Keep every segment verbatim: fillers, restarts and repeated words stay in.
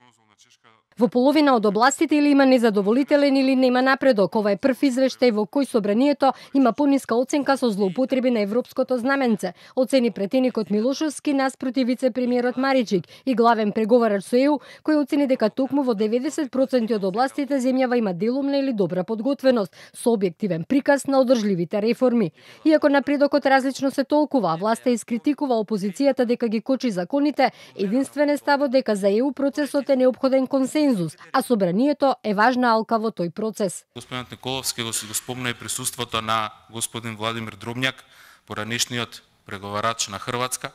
Во половина од областите или има незадоволителен или нема напредок. Ова е прв извештај во кој собранието има пониска оценка со злоупотреби на европското знаменце, оцени претеникот Милошовски наспроти вице-премиерот Маричик и главен преговарач со Е У, кој оцени дека токму во деветдесет проценти од областите земјава има делумна или добра подготвеност, со објективен приказ на одржливите реформи. Иако напредокот различно се толкува, власта искритикува опозицијата дека ги кочи законите, единствен е ставот дека за Е У процесот е неопходен консензус, а собранието е важна алка во тој процес. Господинот Николовски го си го спомна и присуството на господин Владимир Дробњак, поранешниот преговарач на Хрватска,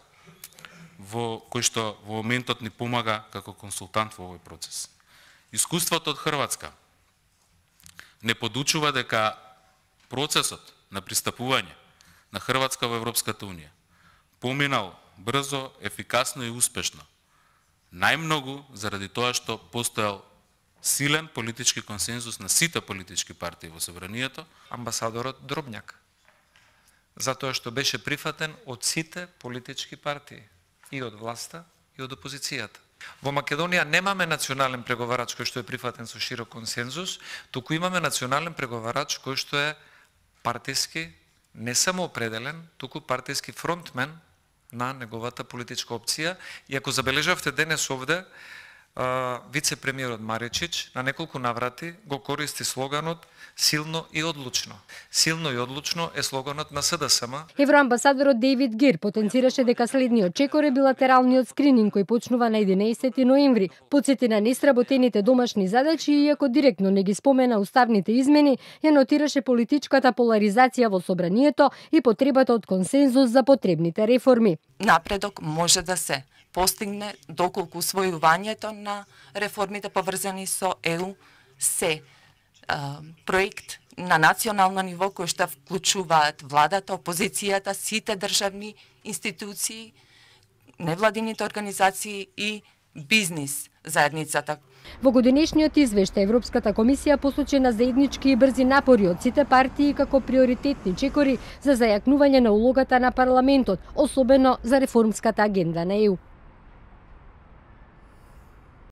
во кој што во моментот ни помага како консултант во овој процес. Искуството од Хрватска не подучува дека процесот на пристапување на Хрватска во Европската унија поминал брзо, ефикасно и успешно. Најмногу заради тоа што постоел силен политички консензус на сите политички партии во собранието. Амбасадорот Дробњак, затоа што беше прифатен од сите политички партии, и од власта, и од опозицијата. Во Македонија немаме национален преговарач кој што е прифатен со широк консензус, туку имаме национален преговарач кој што е партиски, не само определен, туку партиски фронтмен на неговата политичка опција. И ако забележавте денес овде, вице-премиерот Маричич на неколку наврати го користи слоганот силно и одлучно. Силно и одлучно е слоганот на С Д С М. Евроамбасадорот Дејвид Гир потенцираше дека следниот чекор е билатералниот скрининг кој почнува на единаесети ноември. Потсети на несработените домашни задачи и иако директно не ги спомена уставните измени, ја нотираше политичката поларизација во собранието и потребата од консензус за потребните реформи. Напредок може да се постигне доколку усвојувањето на реформите поврзани со Е У се а, проект на национално ниво кој што вклучуваат владата, опозицијата, сите државни институции, невладините организации и бизнис заедницата. Во годинешниот извештај Европската комисија посочи на заеднички и брзи напори од сите партии како приоритетни чекори за зајакнување на улогата на парламентот, особено за реформската агенда на Е У.